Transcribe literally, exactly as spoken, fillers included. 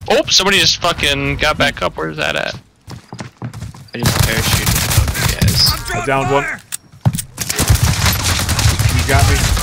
Oh, somebody just fucking got back up. Where's that at? I just parachuted out, guys. I downed one. You got me.